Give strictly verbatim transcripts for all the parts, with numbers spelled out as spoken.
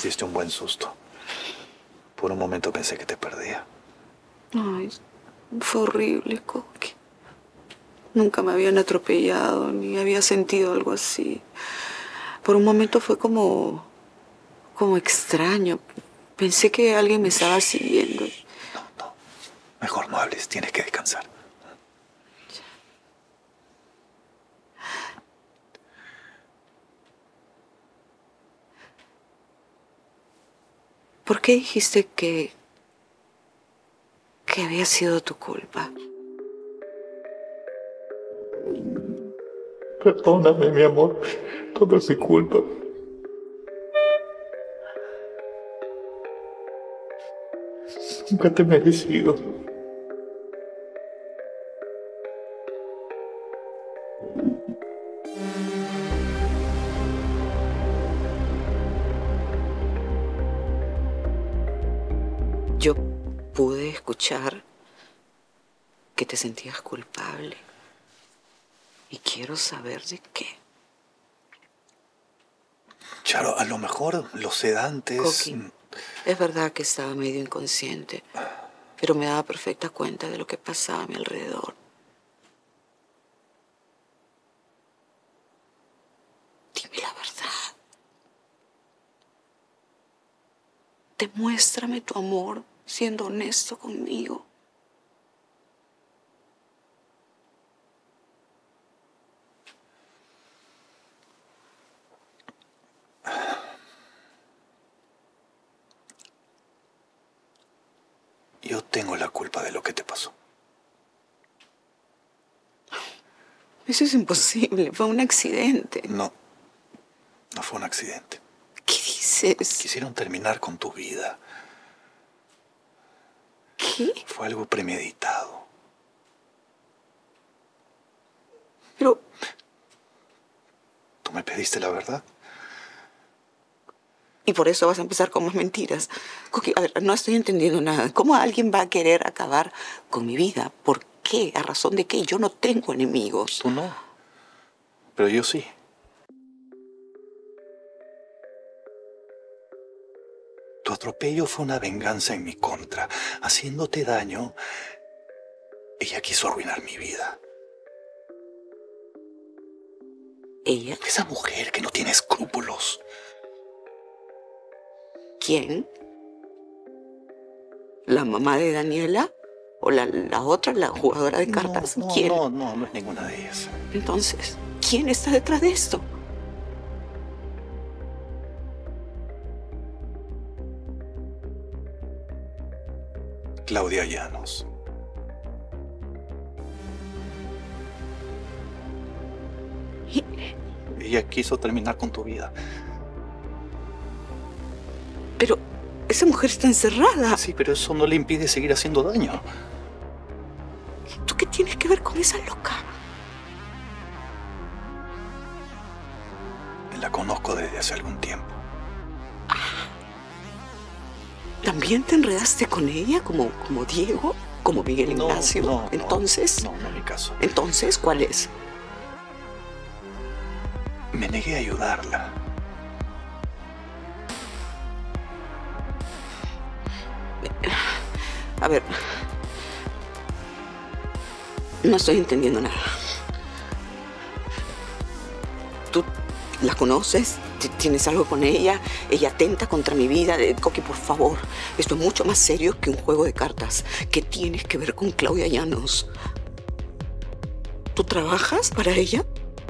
diste un buen susto. Por un momento pensé que te perdía. Ay, fue horrible, Coqui. Nunca me habían atropellado, ni había sentido algo así. Por un momento fue como... como extraño. Pensé que alguien me estaba siguiendo. No, no. Mejor no hables, tienes que descansar. ¿Por qué dijiste que... que había sido tu culpa? Perdóname, mi amor. Todo es mi culpa. Nunca te he merecido. Yo pude escuchar que te sentías culpable. Y quiero saber de qué. Charo, a lo mejor los sedantes... Coqui, es verdad que estaba medio inconsciente, pero me daba perfecta cuenta de lo que pasaba a mi alrededor. Dime la verdad. Demuéstrame tu amor siendo honesto conmigo. Yo tengo la culpa de lo que te pasó. Eso es imposible, fue un accidente. No, no fue un accidente. ¿Qué dices? Quisieron terminar con tu vida. ¿Qué? Fue algo premeditado. Pero... ¿Tú me pediste la verdad? Y por eso vas a empezar con más mentiras. Coqui, a ver, no estoy entendiendo nada. ¿Cómo alguien va a querer acabar con mi vida? ¿Por qué? ¿A razón de qué? Yo no tengo enemigos. Tú no. Pero yo sí. Tu atropello fue una venganza en mi contra. Haciéndote daño, ella quiso arruinar mi vida. ¿Ella? Esa mujer que no tiene escrúpulos. ¿Quién? ¿La mamá de Daniela? ¿O la, la otra, la jugadora de cartas? No, no, ¿Quién? No, no, no es ninguna de ellas. Entonces, ¿quién está detrás de esto? Claudia Llanos. ¿Y? Ella quiso terminar con tu vida. Pero esa mujer está encerrada. Sí, pero eso no le impide seguir haciendo daño. ¿Tú qué tienes que ver con esa loca? La conozco desde hace algún tiempo. ¿También te enredaste con ella como, como Diego? ¿Como Miguel Ignacio? No, no, Entonces... No, no, no es mi caso. Entonces, ¿cuál es? Me negué a ayudarla. A ver... No estoy entendiendo nada. ¿Tú la conoces? ¿Tienes algo con ella? Ella atenta contra mi vida. Coqui, por favor. Esto es mucho más serio que un juego de cartas. ¿Qué tienes que ver con Claudia Llanos? ¿Tú trabajas para ella?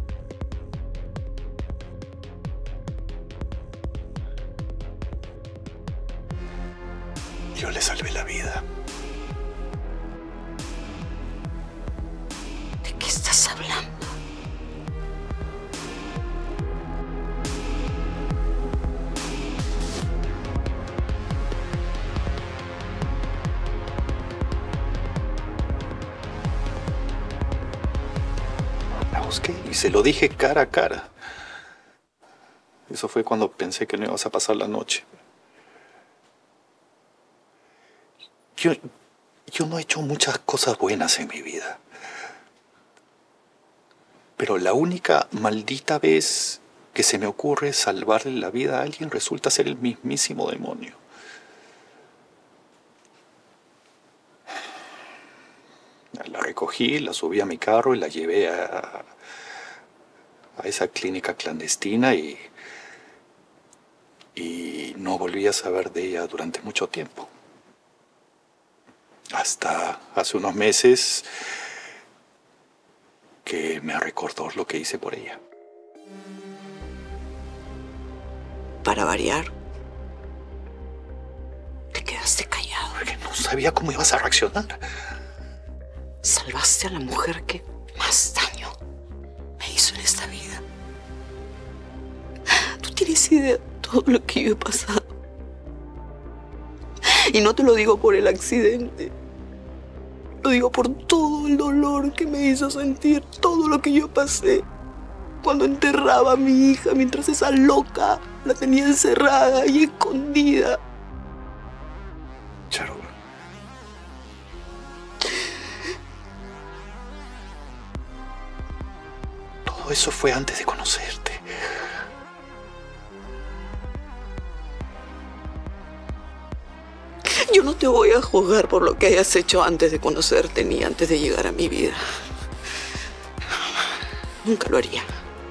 Yo le salvé la vida. ¿De qué estás hablando? La busqué y se lo dije cara a cara. Eso fue cuando pensé que no ibas a pasar la noche. Yo, yo no he hecho muchas cosas buenas en mi vida. Pero la única maldita vez que se me ocurre salvarle la vida a alguien resulta ser el mismísimo demonio. La recogí, la subí a mi carro y la llevé a, a esa clínica clandestina y, y no volví a saber de ella durante mucho tiempo. Hasta hace unos meses que me recordó lo que hice por ella. Para variar, te quedaste callado. Porque no sabía cómo ibas a reaccionar. Salvaste a la mujer que más daño me hizo en esta vida. Tú tienes idea de todo lo que yo he pasado. Y no te lo digo por el accidente. Lo digo por todo el dolor que me hizo sentir, todo lo que yo pasé. Cuando enterraba a mi hija mientras esa loca la tenía encerrada y escondida. Charo. Todo eso fue antes de conocerte. Yo no te voy a juzgar por lo que hayas hecho antes de conocerte ni antes de llegar a mi vida. Nunca lo haría.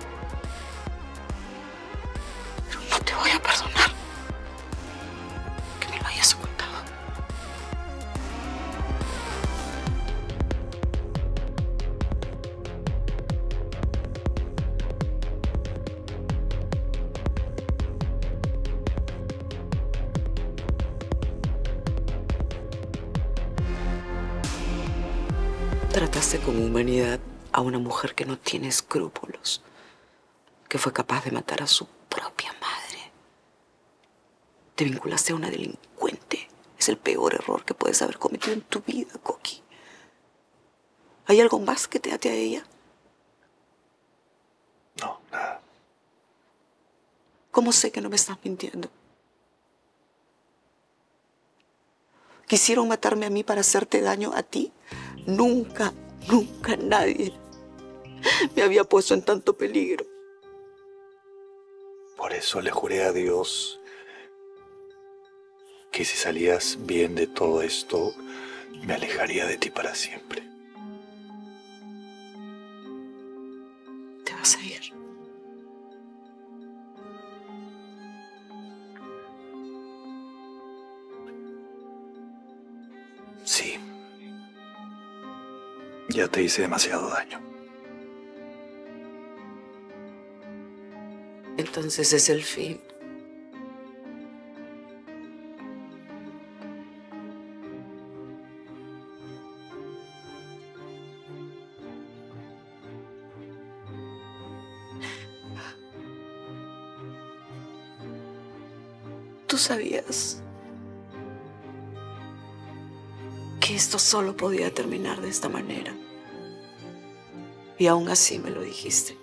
Pero no te voy a perdonar que me lo hayas ocultado. Trataste con humanidad a una mujer que no tiene escrúpulos, que fue capaz de matar a su propia madre. Te vinculaste a una delincuente. Es el peor error que puedes haber cometido en tu vida, Coqui. ¿Hay algo más que te ate a ella? No, nada. ¿Cómo sé que no me estás mintiendo? ¿Quisieron matarme a mí para hacerte daño a ti? Nunca, nunca nadie me había puesto en tanto peligro. Por eso le juré a Dios que si salías bien de todo esto, me alejaría de ti para siempre. Te vas a ir. Sí. Ya te hice demasiado daño. Entonces es el fin. Tú sabías que esto solo podía terminar de esta manera. Y aún así me lo dijiste.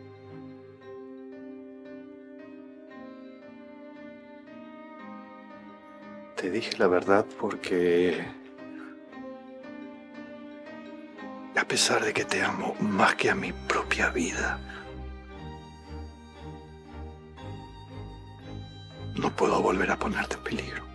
Te dije la verdad porque, a pesar de que te amo más que a mi propia vida, no puedo volver a ponerte en peligro.